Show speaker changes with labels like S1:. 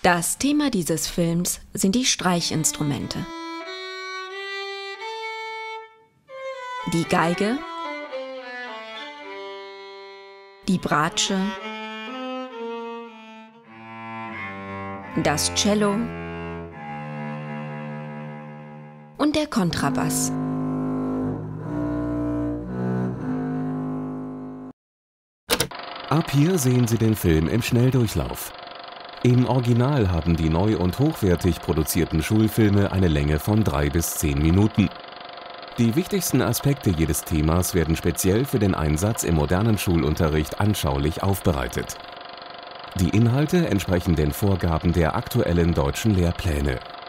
S1: Das Thema dieses Films sind die Streichinstrumente. Die Geige, die Bratsche, das Cello und der Kontrabass.
S2: Ab hier sehen Sie den Film im Schnelldurchlauf. Im Original haben die neu und hochwertig produzierten Schulfilme eine Länge von 3 bis 10 Minuten. Die wichtigsten Aspekte jedes Themas werden speziell für den Einsatz im modernen Schulunterricht anschaulich aufbereitet. Die Inhalte entsprechen den Vorgaben der aktuellen deutschen Lehrpläne.